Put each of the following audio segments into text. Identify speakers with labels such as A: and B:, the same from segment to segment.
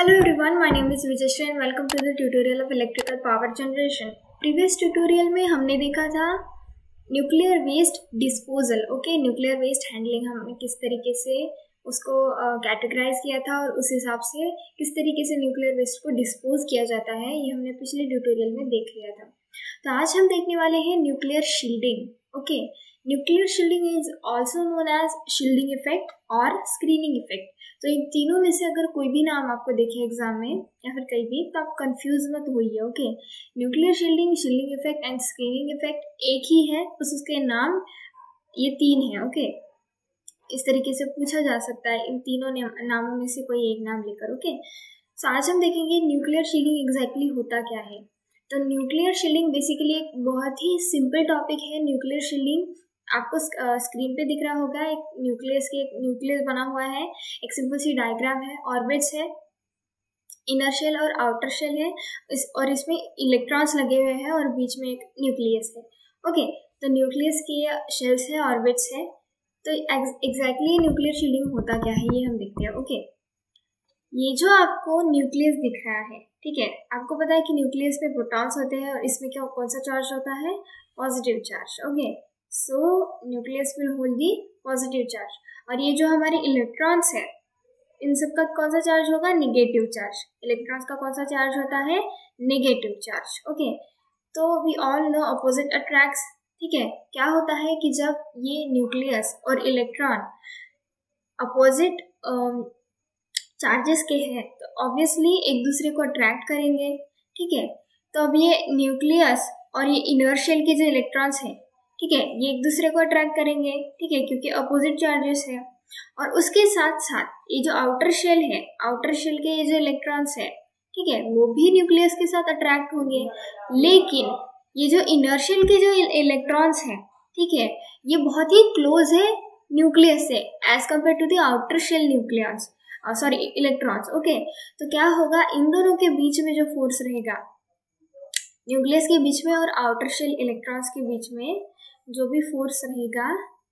A: Hello everyone, my name is Vijayashree and welcome to the tutorial of electrical power generation. Previous tutorial में हमने देखा था nuclear waste disposal. Okay, nuclear waste handling हमने किस तरीके से उसको कैटेगराइज किया था और उस हिसाब से किस तरीके से न्यूक्लियर वेस्ट को डिस्पोज किया जाता है, ये हमने पिछले ट्यूटोरियल में देख लिया था. तो आज हम देखने वाले हैं nuclear shielding. Okay, nuclear shielding is also known as shielding effect और स्क्रीनिंग इफेक्ट. तो इन तीनों में से अगर कोई भी नाम आपको दिखे एग्जाम में या फिर कहीं भी, तो आप कंफ्यूज मत होइए. Okay, nuclear shielding, shielding effect and screening effect एक ही है, बस उसके नाम ये तीन है. ओके, इस तरीके से पूछा जा सकता है इन तीनों नामों में से कोई एक नाम लेकर. ओके, सो आज हम देखेंगे न्यूक्लियर शील्डिंग एग्जैक्टली होता क्या है. तो न्यूक्लियर शील्डिंग बेसिकली एक बहुत ही सिंपल टॉपिक है. न्यूक्लियर शील्डिंग आपको स्क्रीन पे दिख रहा होगा. एक न्यूक्लियस बना हुआ है, एक सिंपल सी डायग्राम है, ऑर्बिट्स है, इनर शेल और आउटर शेल है, और इसमें इलेक्ट्रॉन्स लगे हुए हैं और बीच में एक न्यूक्लियस है. ओके, तो न्यूक्लियस के शेल्स है, ऑर्बिट्स है. तो एग्जैक्टली न्यूक्लियर शील्डिंग होता क्या है ये हम देखते हैं. ओके, ये जो आपको न्यूक्लियस दिख रहा है, ठीक है, आपको पता है कि न्यूक्लियस पे प्रोटॉन्स होते हैं और इसमें क्या कौन सा चार्ज होता है, positive charge. Okay, so nucleus will hold the positive charge. और ये जो हमारे इलेक्ट्रॉन्स है, इन सबका कौन सा चार्ज होगा, निगेटिव चार्ज. इलेक्ट्रॉन्स का कौन सा चार्ज होता है, निगेटिव चार्ज. ओके, तो we all know opposite attracts. ठीक है, क्या होता है कि जब ये न्यूक्लियस और इलेक्ट्रॉन अपोजिट चार्जेस के हैं तो ऑब्वियसली एक दूसरे को अट्रैक्ट करेंगे. ठीक है, तो अब ये न्यूक्लियस और ये इनर शेल के जो इलेक्ट्रॉन्स हैं, ठीक है, ये एक दूसरे को अट्रैक्ट करेंगे. ठीक है, क्योंकि अपोजिट चार्जेस है. और उसके साथ साथ ये जो आउटर शेल है, आउटर शेल के ये जो इलेक्ट्रॉन्स है, ठीक है, वो भी न्यूक्लियस के साथ अट्रैक्ट होंगे. लेकिन ये जो इनर शेल के जो इलेक्ट्रॉन्स हैं, ठीक है, ये बहुत ही क्लोज है न्यूक्लियस से as compare to the outer shell nucleus electrons. Okay, तो क्या होगा, इन दोनों के बीच में जो फोर्स रहेगा, न्यूक्लियस के बीच में और आउटर शेल इलेक्ट्रॉन्स के बीच में जो भी फोर्स रहेगा,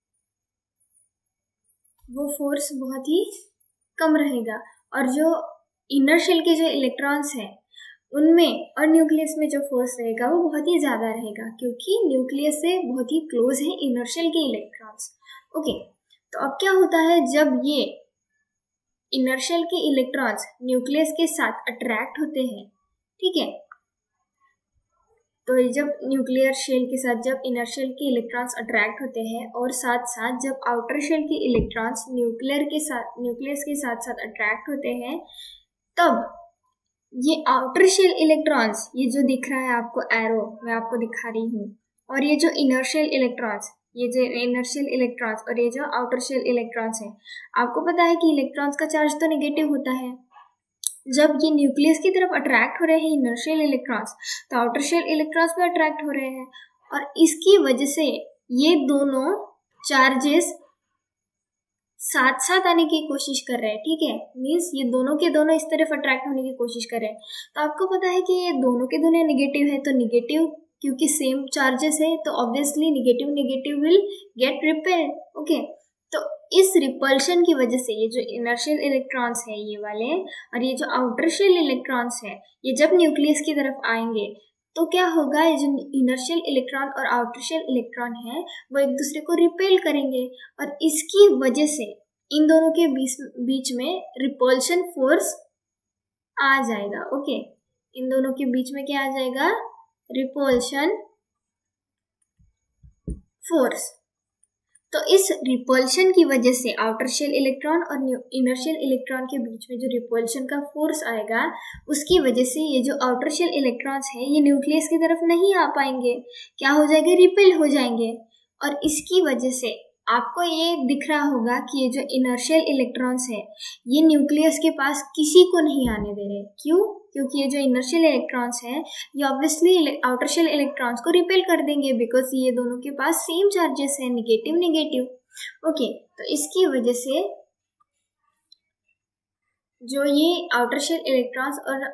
A: वो फोर्स बहुत ही कम रहेगा. और जो इनर शेल के जो इलेक्ट्रॉन्स हैं उनमें और न्यूक्लियस में जो फोर्स रहेगा वो बहुत ही ज़्यादा रहेगा, क्योंकि न्यूक्लियस से बहुत ही क्लोज है इनर शेल के इलेक्ट्रॉन्स. ओके, तो अब क्या होता है, जब ये इनर शेल के इलेक्ट्रॉन्स न्यूक्लियस के साथ अट्रैक्ट होते हैं, ठीक है, तो जब न्यूक्लियर शेल के साथ जब इनर शेल के इलेक्ट्रॉन्स अट्रैक्ट होते हैं और साथ साथ जब आउटर शेल के इलेक्ट्रॉन्स न्यूक्लियस के साथ साथ अट्रैक्ट होते हैं, तब ये आउटर शेल इलेक्ट्रॉन्स, ये जो दिख रहा है आपको एरो मैं आपको दिखा रही हूँ, और ये जो इनर शेल इलेक्ट्रॉन्स, ये जो इनर शेल इलेक्ट्रॉन्स और ये जो आउटर शेल इलेक्ट्रॉन्स हैं, आपको पता है कि इलेक्ट्रॉन्स का चार्ज तो नेगेटिव होता है. जब ये न्यूक्लियस की तरफ अट्रैक्ट हो रहे हैं इनर शेल इलेक्ट्रॉन्स, तो आउटर शेल इलेक्ट्रॉन्स भी अट्रैक्ट हो रहे हैं, और इसकी वजह से ये दोनों चार्जेस साथ साथ आने की कोशिश कर रहे हैं. ठीक है, मीन्स ये दोनों के दोनों इस तरफ अट्रैक्ट होने की कोशिश कर रहे हैं. तो आपको पता है कि ये दोनों के दोनों नेगेटिव है, तो नेगेटिव क्योंकि सेम चार्जेस है तो obviously negative negative will get repelled. Okay, तो इस रिपल्शन की वजह से ये जो इनर शेल इलेक्ट्रॉन्स है ये वाले, और ये जो आउटर शेल इलेक्ट्रॉन्स है, ये जब न्यूक्लियस की तरफ आएंगे तो क्या होगा, ये जो इनर शेल इलेक्ट्रॉन और आउटर शेल इलेक्ट्रॉन है वो एक दूसरे को रिपेल करेंगे, और इसकी वजह से इन दोनों के बीच में रिपल्शन फोर्स आ जाएगा. ओके, इन दोनों के बीच में क्या आ जाएगा, रिपल्शन फोर्स. तो इस रिपल्शन की वजह से आउटर शेल इलेक्ट्रॉन और इनर शेल इलेक्ट्रॉन के बीच में जो रिपल्शन का फोर्स आएगा, उसकी वजह से ये जो आउटर शेल इलेक्ट्रॉन्स है ये न्यूक्लियस की तरफ नहीं आ पाएंगे, क्या हो जाएंगे, रिपेल हो जाएंगे. और इसकी वजह से आपको ये दिख रहा होगा कि ये जो इनर शेल इलेक्ट्रॉन्स है ये न्यूक्लियस के पास किसी को नहीं आने दे रहे. क्यों, क्योंकि ये जो इनर शेल इलेक्ट्रॉन्स हैं ये ऑब्वियसली आउटर शेल इलेक्ट्रॉन्स को रिपेल कर देंगे, बिकॉज ये दोनों के पास सेम चार्जेस है, नेगेटिव नेगेटिव. ओके, तो इसकी वजह से जो ये आउटर शेल इलेक्ट्रॉन्स और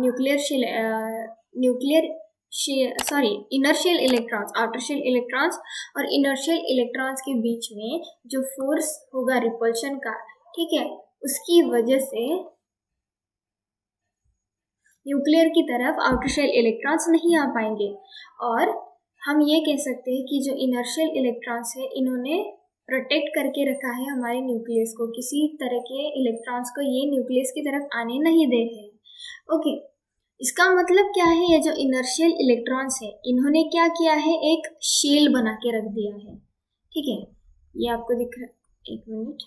A: inner shell electrons, outer shell electrons और इनर शेल इलेक्ट्रॉन्स के बीच में जो फोर्स होगा रिपल्शन का, ठीक है, उसकी वजह से न्यूक्लियर की तरफ आउटर शेल इलेक्ट्रॉन्स नहीं आ पाएंगे। और हम ये कह सकते हैं कि जो इनर्शियल इलेक्ट्रॉन्स है इन्होंने प्रोटेक्ट करके रखा है हमारे न्यूक्लियस को, किसी तरह के इलेक्ट्रॉन्स को ये न्यूक्लियस की तरफ आने नहीं दे रहे हैं। ओके, इसका मतलब क्या है, ये जो इनर्शियल इलेक्ट्रॉन्स है इन्होंने क्या किया है, एक शेल बना के रख दिया है। ठीक है, ये आपको दिख रहा है, एक मिनट।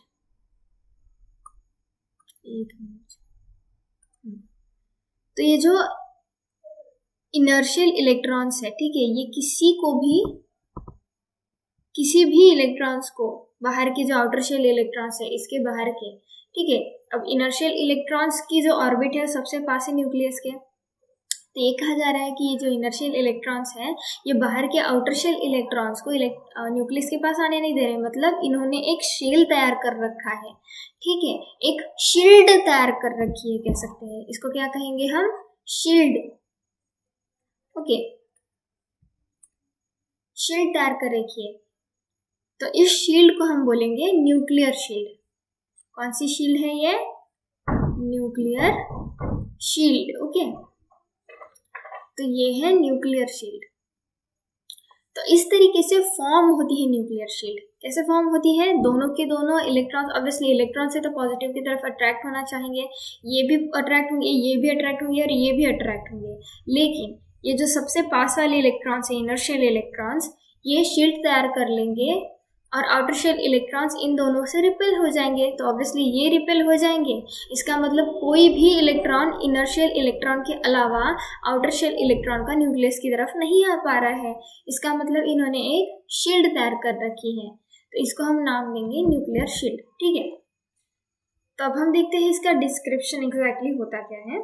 A: तो ये जो इनर्शियल इलेक्ट्रॉन्स है, ठीक है, ये किसी भी इलेक्ट्रॉन्स को, बाहर के जो आउटर शेल इलेक्ट्रॉन्स है इसके बाहर के, ठीक है, अब इनर्शियल इलेक्ट्रॉन्स की जो ऑर्बिट है सबसे पास है न्यूक्लियस के, तो ये कहा जा रहा है कि ये जो इनर्शियल इलेक्ट्रॉन्स हैं ये बाहर के आउटर शेल इलेक्ट्रॉन्स को न्यूक्लियस के पास आने नहीं दे रहे, मतलब इन्होंने एक शेल तैयार कर रखा है। ठीक है, एक शील्ड तैयार कर रखी है, कह सकते हैं इसको, क्या कहेंगे हम, शील्ड। ओके, शील्ड तैयार कर रखी है, तो इस शील्ड को हम बोलेंगे न्यूक्लियर शील्ड। कौन सी शील्ड है ये, न्यूक्लियर शील्ड। ओके, तो ये है न्यूक्लियर शील्ड। तो इस तरीके से फॉर्म होती है न्यूक्लियर शील्ड। कैसे फॉर्म होती है, दोनों के दोनों इलेक्ट्रॉन्स, ऑब्वियसली इलेक्ट्रॉन से तो पॉजिटिव की तरफ अट्रैक्ट होना चाहेंगे, ये भी अट्रैक्ट होंगे, ये भी अट्रैक्ट होंगे और ये भी अट्रैक्ट होंगे, लेकिन ये जो सबसे पास वाले इलेक्ट्रॉन्स है, इनर्शियल इलेक्ट्रॉन्स, ये शील्ड तैयार कर लेंगे और आउटर शेल इलेक्ट्रॉन्स इन दोनों से रिपेल हो जाएंगे। तो ऑब्वियसली ये रिपेल हो जाएंगे, इसका मतलब कोई भी इलेक्ट्रॉन इनर्शियल इलेक्ट्रॉन के अलावा आउटर शेल इलेक्ट्रॉन का न्यूक्लियस की तरफ नहीं आ पा रहा है। इसका मतलब इन्होंने एक शील्ड तैयार कर रखी है, तो इसको हम नाम देंगे न्यूक्लियर शील्ड। ठीक है, तो अब हम देखते हैं इसका डिस्क्रिप्शन एग्जैक्टली होता क्या है।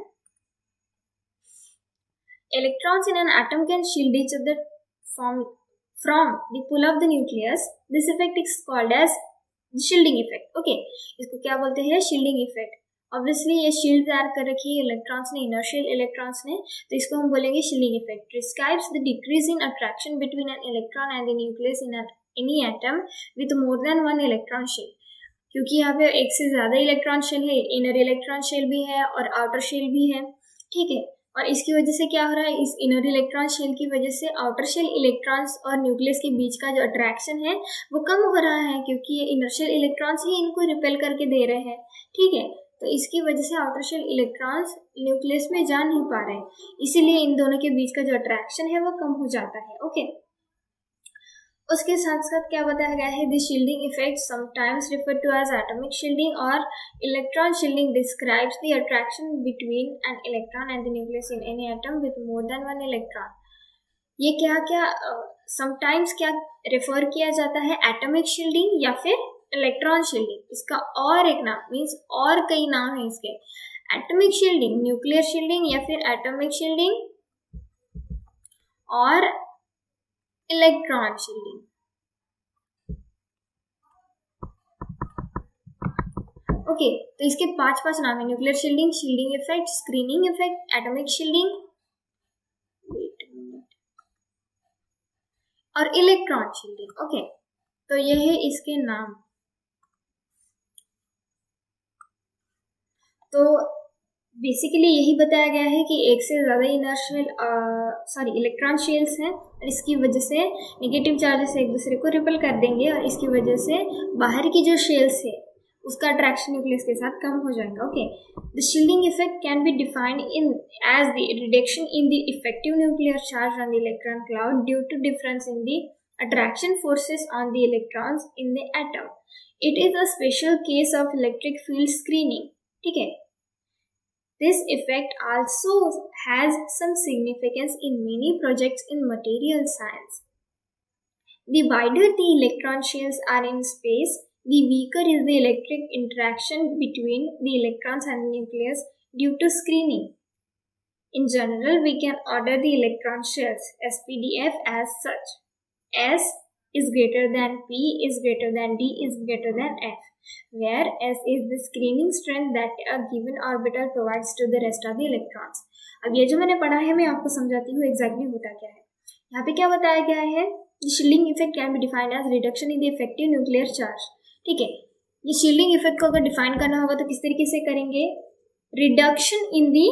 A: Electrons in an atom can shield each other from the pull of the nucleus. This effect is called as the shielding effect. Okay, इसको क्या बोलते हैं, shielding effect. Obviously ये शील्ड तैयार कर रखी है इलेक्ट्रॉन्स ने, इनर्शियल इलेक्ट्रॉन्स ने, तो इसको हम बोलेंगे shielding effect. Describes the decrease in attraction between an electron and the nucleus in any atom with more than one electron shell. क्योंकि यहाँ पे एक से ज्यादा इलेक्ट्रॉन शेल है, इनर इलेक्ट्रॉन शेल भी है और आउटर शेल भी है। ठीक है, और इसकी वजह से क्या हो रहा है, इस इनर इलेक्ट्रॉन शेल की वजह से आउटर शेल इलेक्ट्रॉन्स और न्यूक्लियस के बीच का जो अट्रैक्शन है वो कम हो रहा है, क्योंकि ये इनर्शियल इलेक्ट्रॉन्स ही इनको रिपेल करके दे रहे हैं। ठीक है, तो इसकी वजह से आउटर शेल इलेक्ट्रॉन्स न्यूक्लियस में जा नहीं पा रहे हैं, इसीलिए इन दोनों के बीच का जो अट्रैक्शन है वो कम हो जाता है। ओके, उसके साथ साथ क्या बताया गया है, this shielding effect sometimes refer to as atomic shielding और electron shielding describes the attraction between an electron and the nucleus in any atom with more than one electron. ये क्या क्या समटाइम्स क्या रेफर किया जाता है, एटॉमिक शील्डिंग या फिर इलेक्ट्रॉन शील्डिंग। इसका और एक नाम मीन्स और कई नाम है इसके, एटॉमिक शील्डिंग, न्यूक्लियर शील्डिंग या फिर एटॉमिक शील्डिंग और इलेक्ट्रॉन शील्डिंग। ओके, तो इसके पांच नाम है, nuclear shielding, shielding effect, screening effect, atomic shielding और इलेक्ट्रॉन शील्डिंग। ओके, तो ये है इसके नाम। तो बेसिकली यही बताया गया है कि एक से ज़्यादा इलेक्ट्रॉन शेल्स हैं और इसकी वजह से नेगेटिव चार्जेस एक दूसरे को रिपेल कर देंगे और इसकी वजह से बाहर की जो शेल्स है उसका अट्रैक्शन न्यूक्लियस के साथ कम हो जाएगा। Okay, the shielding effect can be defined as the reduction in the effective nuclear charge on the electron cloud due to difference in the attraction forces on the electrons in the atom. It is a special case of electric field screening. ठीक है, this effect also has some significance in many projects in material science. The wider the electron shells are in space, the weaker is the electric interaction between the electrons and the nucleus due to screening. In general, we can order the electron shells SPDF as such: S is greater than P is greater than D is greater than F, where S is the screening strength that a given orbital provides to the rest of the electrons. अब ये जो मैंने पढ़ा है मैं आपको समझाती हूँ एग्जैक्टली होता क्या है। यहाँ पे क्या बताया गया है, shielding effect can be defined as reduction in the effective nuclear charge. ठीक है, ये शील्डिंग इफेक्ट को अगर डिफाइन करना होगा तो किस तरीके से करेंगे, reduction in the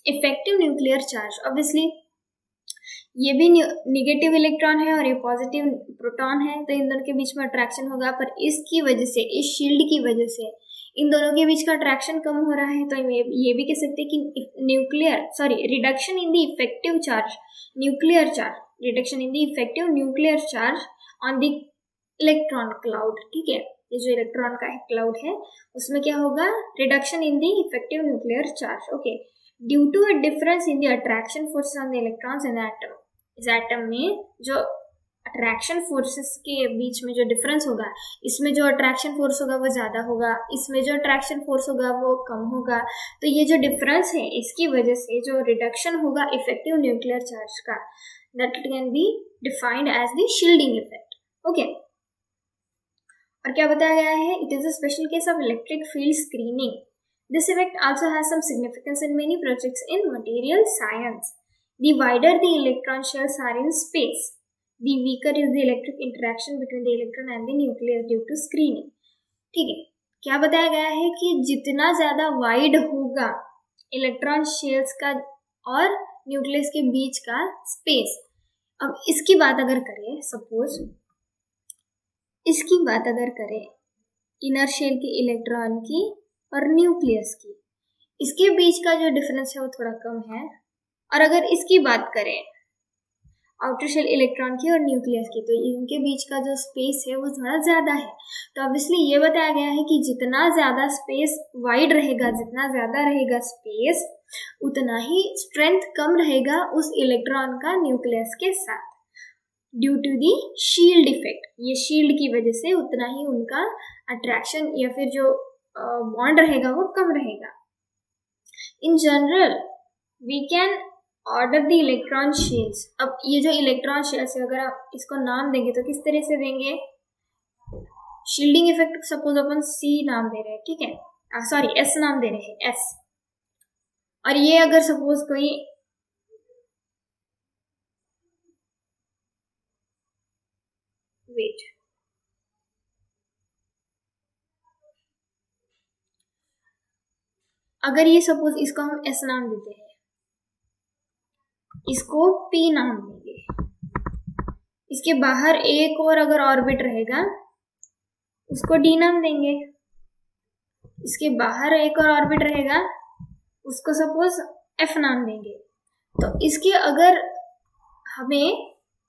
A: effective nuclear charge, obviously ये भी निगेटिव इलेक्ट्रॉन है और ये पॉजिटिव प्रोटॉन है, तो इन दोनों के बीच में अट्रैक्शन होगा, पर इसकी वजह से, इस शील्ड की वजह से इन दोनों के बीच का अट्रैक्शन कम हो रहा है। तो ये भी कह सकते हैं कि reduction in the effective charge nuclear charge, reduction in the effective nuclear charge on the electron cloud. ठीक है, ये जो इलेक्ट्रॉन का क्लाउड है उसमें क्या होगा, reduction in the effective nuclear charge. Okay, due to a difference in the attraction force on the electrons in the atom. इस एटम में जो अट्रैक्शन फोर्सेस के बीच में जो डिफरेंस होगा, इसमें जो अट्रैक्शन फोर्स होगा वो ज़्यादा होगा, इसमें जो अट्रैक्शन फोर्स होगा वो कम होगा। तो ये जो डिफरेंस है इसकी वजह से जो रिडक्शन होगा इफेक्टिव न्यूक्लियर चार्ज का, that can be defined as the shielding effect. Okay, और क्या बताया गया है, it is a special case of electric field screening. This effect also has some significance in many projects in material science. The wider the electron shells are in space, the weaker is the electric interaction between the electron and the nucleus due to screening. ठीक है, क्या बताया गया है कि जितना ज़्यादा wide होगा इलेक्ट्रॉन शेल्स का और न्यूक्लियस के बीच का स्पेस। अब इसकी बात अगर करें, सपोज इसकी बात अगर करें इनर शेल के इलेक्ट्रॉन की और न्यूक्लियस की, इसके बीच का जो डिफरेंस है वो थोड़ा कम है। और अगर इसकी बात करें आउटर शेल इलेक्ट्रॉन की और न्यूक्लियस की, तो इनके बीच का जो स्पेस है वो थोड़ा ज़्यादा है। तो ऑब्वियसली ये बताया गया है कि जितना ज़्यादा स्पेस वाइड रहेगा, जितना ज़्यादा रहेगा स्पेस, उतना ही स्ट्रेंथ कम रहेगा उस इलेक्ट्रॉन का न्यूक्लियस के साथ, due to the shield effect. ये शील्ड की वजह से उतना ही उनका अट्रैक्शन या फिर जो बॉन्ड रहेगा वो कम रहेगा। In general we can order the electron shells. अब ये जो इलेक्ट्रॉन शेल्स है, अगर आप इसको नाम देंगे तो किस तरह से देंगे, शील्डिंग इफेक्ट सपोज अपन सी नाम दे रहे हैं, ठीक है, सॉरी एस नाम दे रहे हैं, एस। और ये अगर सपोज कोई वेट, अगर ये सपोज इसको हम एस नाम देते हैं, इसको पी नाम देंगे, इसके बाहर एक और अगर ऑर्बिट रहेगा उसको डी नाम देंगे, इसके बाहर एक और ऑर्बिट रहेगा उसको सपोज एफ नाम देंगे। तो इसके अगर हमें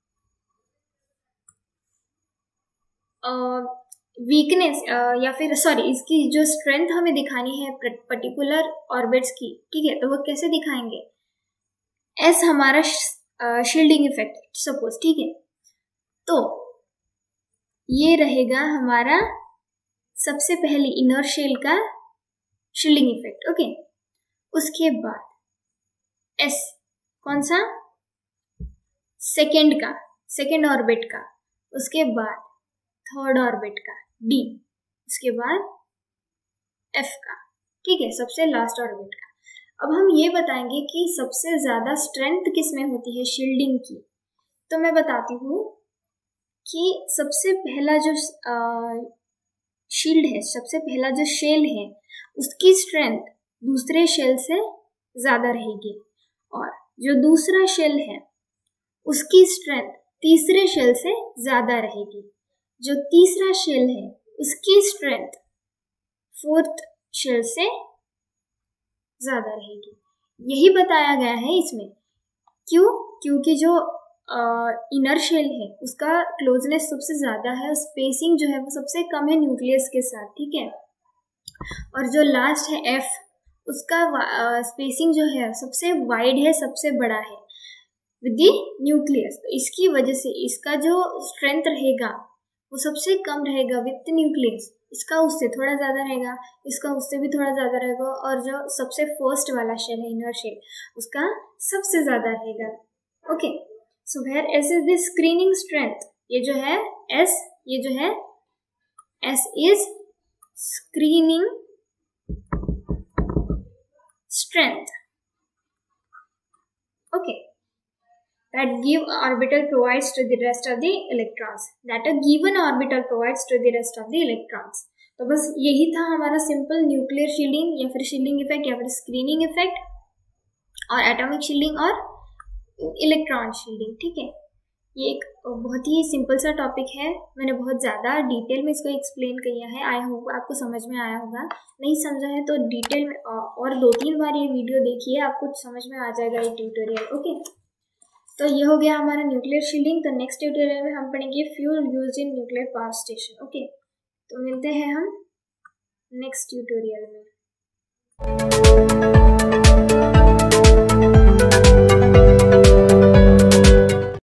A: वीकनेस या फिर सॉरी इसकी जो स्ट्रेंथ हमें दिखानी है पर्टिकुलर ऑर्बिट्स की, ठीक है, तो वो कैसे दिखाएंगे, एस हमारा शील्डिंग इफेक्ट सपोज, ठीक है। तो ये रहेगा हमारा सबसे पहले इनर शेल का शील्डिंग इफेक्ट। ओके, उसके बाद एस कौन सा, सेकेंड का, सेकेंड ऑर्बिट का, उसके बाद थर्ड ऑर्बिट का डी, उसके बाद एफ का, ठीक है, सबसे लास्ट ऑर्बिट का। अब हम ये बताएंगे कि सबसे ज्यादा स्ट्रेंथ किस में होती है शील्डिंग की। तो मैं बताती हूँ कि सबसे पहला जो शील्ड है, सबसे पहला जो शेल है, उसकी स्ट्रेंथ दूसरे शेल से ज्यादा रहेगी, और जो दूसरा शेल है उसकी स्ट्रेंथ तीसरे शेल से ज्यादा रहेगी, जो तीसरा शेल है उसकी स्ट्रेंथ फोर्थ शेल से ज्यादा रहेगी। यही बताया गया है इसमें। क्यों? क्योंकि जो इनर शेल है उसका क्लोजनेस सबसे ज्यादा है और स्पेसिंग जो है वो सबसे कम है न्यूक्लियस के साथ, ठीक है। और जो लास्ट है एफ, उसका स्पेसिंग जो है सबसे वाइड है, सबसे बड़ा है विद द न्यूक्लियस। तो इसकी वजह से इसका जो स्ट्रेंथ रहेगा वो सबसे कम रहेगा विद न्यूक्लियस, इसका उससे थोड़ा ज़्यादा रहेगा, इसका उससे भी थोड़ा ज़्यादा रहेगा, और जो सबसे फर्स्ट वाला शेल है इनर शेल उसका सबसे ज़्यादा रहेगा। Okay, so where S is the screening strength, ये जो है एस, ये जो है S is screening strength. Okay, that give orbital provides to the rest of the electrons, that a given orbital provides to the rest of the electrons। तो बस यही था हमारा सिंपल न्यूक्लियर शील्डिंग या फिर शील्डिंग इफेक्ट या फिर screening effect. और एटॉमिक शील्डिंग और इलेक्ट्रॉन शील्डिंग। ठीक है, ये एक बहुत ही सिंपल सा टॉपिक है, मैंने बहुत ज़्यादा डिटेल में इसको एक्सप्लेन किया है। आई होप आपको समझ में आया होगा। नहीं समझा है तो डिटेल में और 2-3 बार ये वीडियो देखिए, आपको समझ में आ जाएगा ये ट्यूटोरियल। ओके, तो ये हो गया हमारा न्यूक्लियर शील्डिंग। तो नेक्स्ट ट्यूटोरियल में हम पढ़ेंगे fuel used in nuclear power station. Okay, तो मिलते हैं हम नेक्स्ट ट्यूटोरियल में।